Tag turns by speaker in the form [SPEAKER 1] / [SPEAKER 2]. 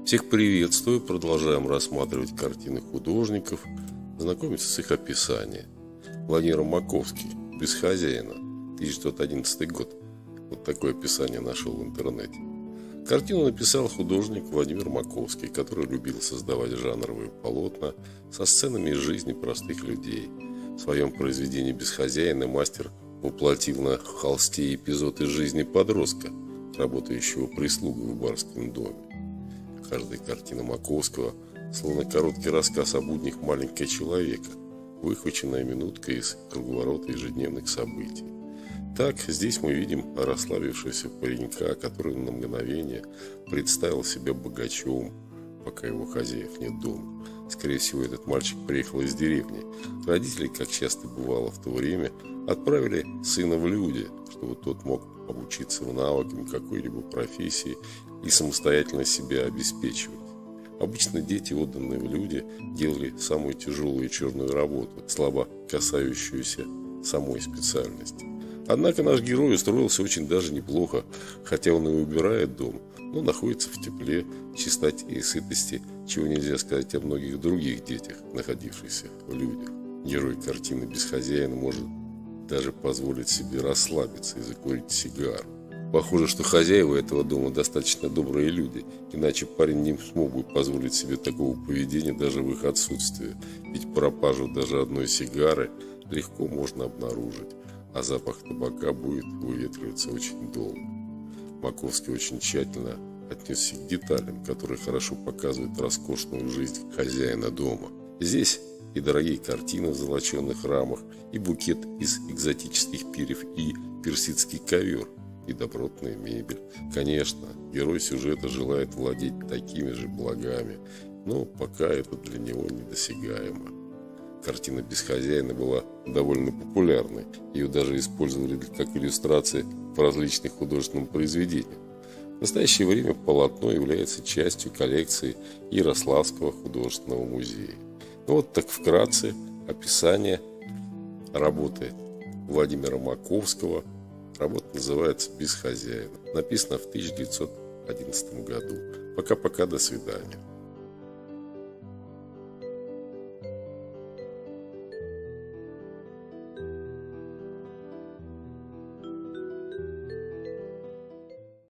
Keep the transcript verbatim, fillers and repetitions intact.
[SPEAKER 1] Всех приветствую, продолжаем рассматривать картины художников, знакомиться с их описанием. Владимир Маковский, «Без хозяина», тысяча девятьсот одиннадцатый год. Вот такое описание нашел в интернете. Картину написал художник Владимир Маковский, который любил создавать жанровые полотна со сценами из жизни простых людей. В своем произведении «Без хозяина» мастер воплотил на холсте эпизод из жизни подростка, работающего прислугой в барском доме. Каждая картина Маковского словно короткий рассказ о буднях маленького человека, выхваченная минутка из круговорота ежедневных событий. Так, здесь мы видим расслабившегося паренька, который на мгновение представил себя богачом, пока его хозяев нет дома. Скорее всего, этот мальчик приехал из деревни. Родители, как часто бывало в то время, отправили сына в люди, чтобы тот мог обучиться в навыкам какой-либо профессии и самостоятельно себя обеспечивать. Обычно дети, отданные в люди, делали самую тяжелую и черную работу, слабо касающуюся самой специальности. Однако наш герой устроился очень даже неплохо, хотя он и убирает дом, но находится в тепле, чистоте и сытости, чего нельзя сказать о многих других детях, находившихся в людях. Герой картины «Без хозяина» может даже позволить себе расслабиться и закурить сигару. Похоже, что хозяева этого дома достаточно добрые люди, иначе парень не смог бы позволить себе такого поведения даже в их отсутствии, ведь пропажу даже одной сигары легко можно обнаружить, а запах табака будет выветриваться очень долго. Маковский очень тщательно отнесся к деталям, которые хорошо показывают роскошную жизнь хозяина дома. Здесь и дорогие картины в золоченных рамах, и букет из экзотических перьев, и персидский ковер, и добротная мебель. Конечно, герой сюжета желает владеть такими же благами, но пока это для него недосягаемо. Картина «Без хозяина» была довольно популярной, ее даже использовали как иллюстрации в различных художественных произведениях. В настоящее время полотно является частью коллекции Ярославского художественного музея. Ну вот так вкратце описание работы Владимира Маковского. Работа называется «Без хозяина». Написано в тысяча девятьсот одиннадцатом году. Пока-пока, до свидания.